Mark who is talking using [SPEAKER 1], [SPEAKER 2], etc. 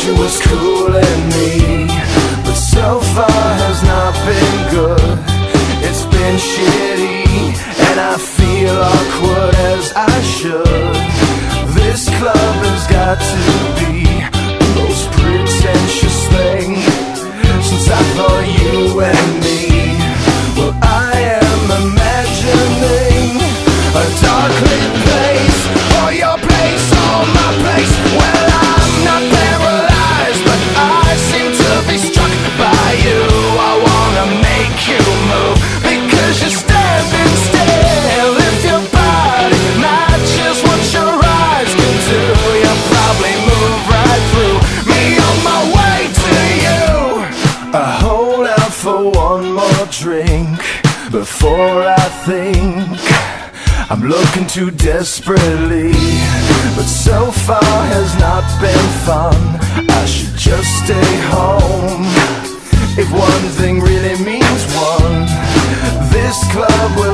[SPEAKER 1] she was cooling me, but so far has not been good. It's been shitty, and I feel awkward as I should. This club has got to be the most pretentious thing since I thought you and me. Well, I am imagining a dark lit place, or your place, or my place. Well, I'm not paralyzed, but I seem to be struck by you. I wanna make you move, because you're standing still. If your body matches what your eyes can do, you'll probably move right through me on my way to you. I hold out for one more drink before I think I'm looking too desperately, but so far has not been fun. I should just stay home. If one thing really means one, this club will